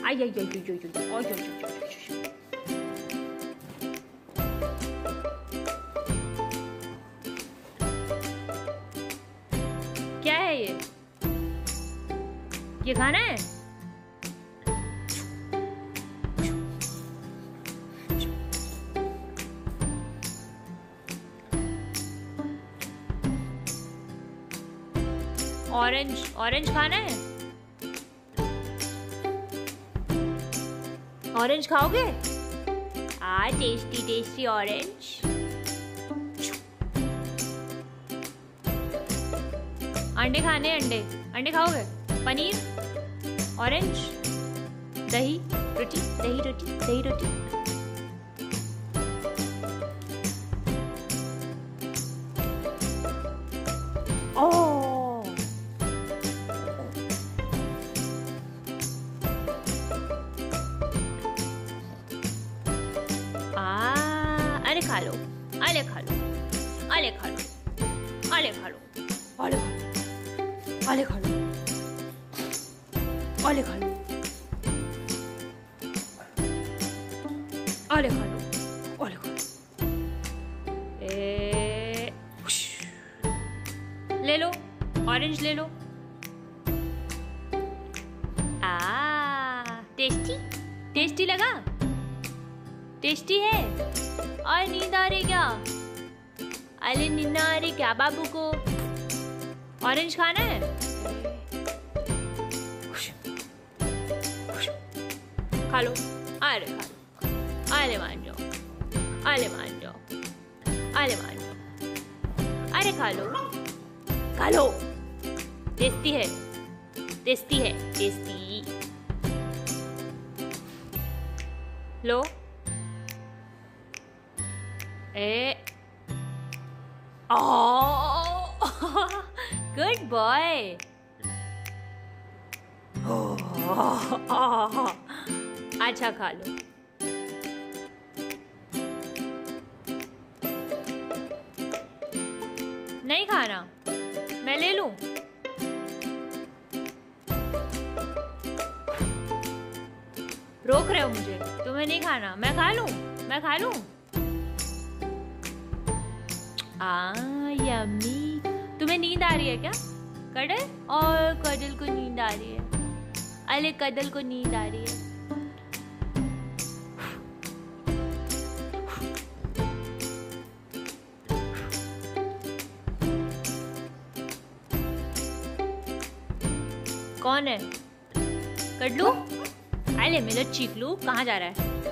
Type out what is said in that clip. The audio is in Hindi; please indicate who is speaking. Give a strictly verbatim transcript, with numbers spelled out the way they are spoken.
Speaker 1: आई आई आई आई आई आई। क्या है ये? ये खाना है? ऑरेंज, ऑरेंज खाना है? ऑरेंज खाओगे? आ टेस्टी टेस्टी ऑरेंज। अंडे खाने? अंडे अंडे खाओगे? पनीर, ऑरेंज, दही रोटी, दही रोटी, दही रोटी। ओह अरे खा लो, अरे खा लो, अरे खा लो, अरे खा लो, अरे खा लो, अरे खा लो, अरे खा लो, अरे खा लो, अरे खा लो। ए ले लो, ऑरेंज ले लो। आ टेस्टी, टेस्टी लगा? टेस्टी है? और नींद आ रही क्या? अरे नींद आ रही क्या बाबू को? ऑरेंज खाना है? खा लो, अरे खा लो, अरे मान जाओ, अरे मान जाओ, अरे मान जाओ, अरे खा लो, खा लो। टेस्टी है, टेस्टी है, टेस्टी। लो ए गुड बॉय। अच्छा खा लो। नहीं खाना? मैं ले लूं? रोक रहे हो मुझे? तुम्हें नहीं खाना? मैं खा लूं? मैं खा लूं? आ यम्मी। तुम्हें नींद आ रही है क्या? कडल? और कडल को नींद आ रही है। अरे कडल को नींद आ रही है। कौन है? कडलू? अरे मेरा चीकलू कहाँ जा रहा है?